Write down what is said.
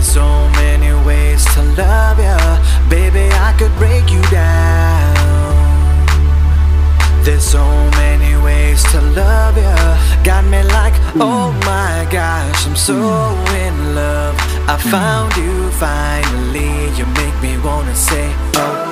There's so many ways to love ya, baby, I could break you down. There's so many ways to love ya, got me like, oh my gosh, I'm so in love. I found you finally, you make me wanna say, oh.